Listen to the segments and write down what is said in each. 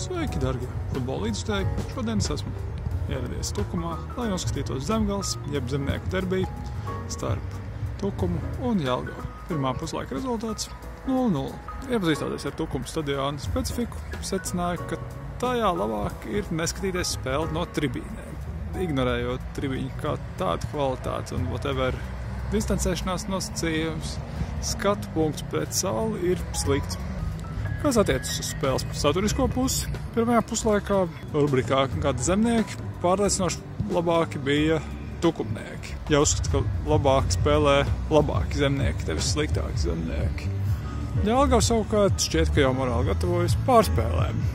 Sveiki, dargie futbola līdzstēji! Šodien es esmu ieradies Tukumā, lai noskatītos Zemgales, jeb zemnieku derbiju starp Tukumu un Jelgavu. Pirmā puslaika rezultāts 0-0. Iepazīstoties ar Tukuma stadiona specifiku, secināju, ka tajā labāk ir neskatīties spēli no tribīnēm, ignorējot tribīņu kā tādu kvalitāti un whatever distancēšanās nosacījums, skatu punkts pret sauli ir slikts. Kas attiecas uz spēles saturisko pusi, pirmajā puslaikā rubrikā kādi zemnieki pārliecinoši labāki bija tukumnieki. Ja uzskata, ka labāk spēlē labāki zemnieki, tevis sliktāki zemnieki. Jelgava savukārt šķiet, ka jau morāli gatavojas pārspēlēm.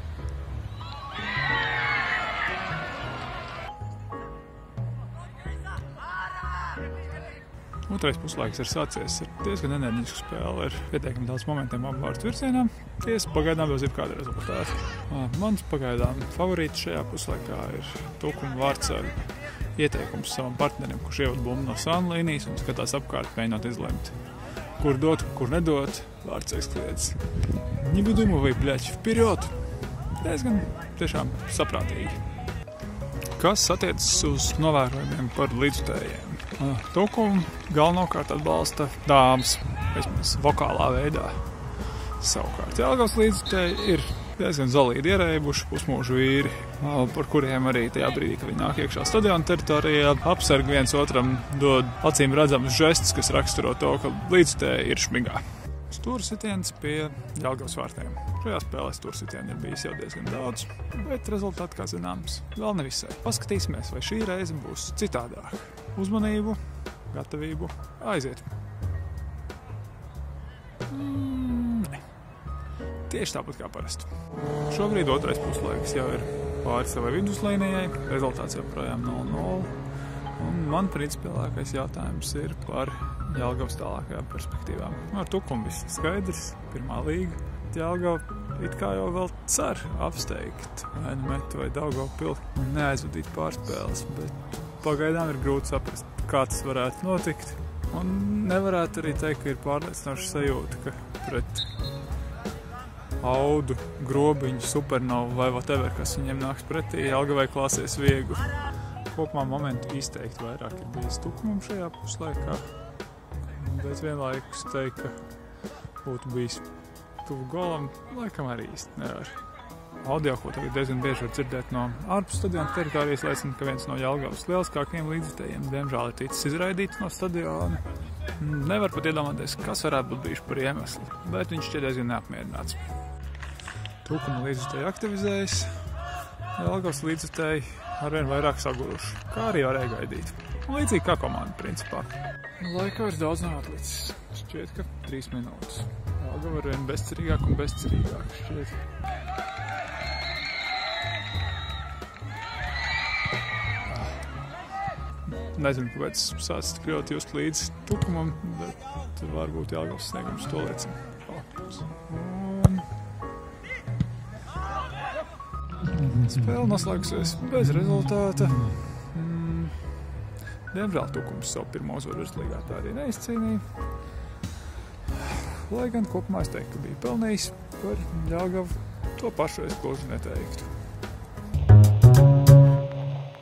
Otrais puslaiks ir sācies ar diezgan enerģisku spēli, ar pietiekami daudz momentiem apvārtu virzienā. Tiesa pagaidām vēl zina kāda rezultāta. Mans pagaidām favorīts šajā puslaikā ir Tukuma vārdsargu ieteikums savam partnerim, kurš ievada bumbu no sānu līnijas un skatās apkārt, mēģinot izlemt, kur dot, kur nedot. Vārdsargs kliedz: "Не выдумывай, блядь, вперед!" Diezgan tiešām saprātīgi. Kas attiecas uz novērojumiem par līdzutējiem? Tukumu galvenokārt atbalsta dāmas, vismaz vokālā veidā. Savukārt Jelgavas līdzutēji ir diezgan zolīdi ierēbuši pusmūžu vīri, par kuriem arī tajā brīdī, kad viņi nāk iekšā stadiona teritorijā, apsargi viens otram dod acīm redzamus žestus, kas raksturo to, ka līdzutēji ir šmigā. Stūrsitiens pie Jelgavas vārtiem. Šajā spēlē stūrsitieni ir bijis jau diezgan daudz, bet rezultāti, kā zināms, vēl nevisai. Paskatīsimies, vai šī reize būs citādāk. Uzmanību, gatavību, aiziet. Nē. Tieši tāpat kā parasti. Šobrīd otrais puslaiks jau ir pāri savai viduslīnijai, rezultāts joprojām 0-0. Un man principiālākais jautājums ir par Jelgavas tālākajām perspektīvām. Ar Tukumu viss skaidrs, pirmā līga. Jelgava it kā jau vēl cer apsteigt vai Metu vai Daugavpili un neaizvadīt pārspēles, bet pagaidām ir grūti saprast, kā tas varētu notikt. Un nevarētu arī teikt, ka ir pārliecinoša sajūta, ka pret Audu, Grobiņu, Supernovu vai whatever, kas viņiem nāks pretī, Jelgavai klāsies viegli. Kopumā momentu izteikti vairāk ir bijis Tukumam šajā puslaikā, bet vienlaikus teikt, ka būtu bijis tuvu golam, laikam arī īsti nevar. Audio, ko tagad diezgan bieži var dzirdēt no ārpus stadiona teritorijas, liecina, ka viens no Jelgavas lieliskākajiem līdzutējiem diemžēl ir ticis izraidīts no stadiona. Nevar pat iedomāties, kas varētu būt bijuši par iemeslu, bet viņš šķiet diezgan neapmierināts. Tukuma līdzutēji aktivizējas, Jelgavas līdzutēji arvien vairāk saguruši, kā arī varēja gaidīt. Līdzīgi kā komanda, principā. Laikā ir daudz nav atlicis. Šķiet, ka 3 minūtes. Jelgava arvien bezcerīgāk un bezcerīgāk šķiet. Nezinu, kāpēc sācis kļūt just līdz Tukumam, bet varbūt Jelgavas sniegums to liecina. Spēle noslēgusies bez rezultāta. Diemžēl Tukums savu pirmo uzvaru virslīgā tā arī neizcīnīja. Lai gan kopumā es teiktu, ka bija pelnījis, par Jelgavu to pašu es gluži neteiktu.